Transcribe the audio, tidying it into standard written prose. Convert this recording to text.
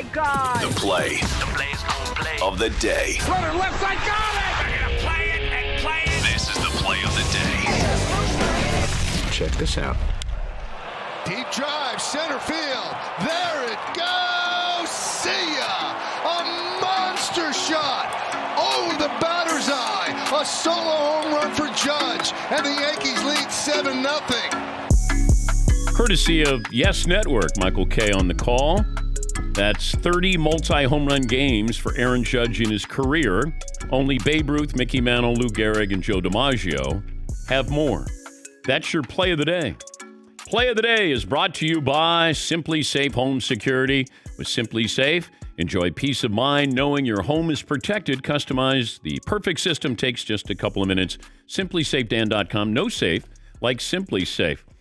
God! The play of the day. Runner left side, got it! We're gonna play it and play it! This is the play of the day. Check this out. Deep drive, center field. There it goes. See ya! A monster shot over the batter's eye. A solo home run for Judge, and the Yankees lead 7-0. Courtesy of Yes Network, Michael Kay on the call. That's 30 multi-home run games for Aaron Judge in his career. Only Babe Ruth, Mickey Mantle, Lou Gehrig, and Joe DiMaggio have more. That's your play of the day. Play of the day is brought to you by Simply Safe Home Security. With Simply Safe, enjoy peace of mind knowing your home is protected. Customize the perfect system takes just a couple of minutes. SimplySafeDan.com. No safe like Simply Safe.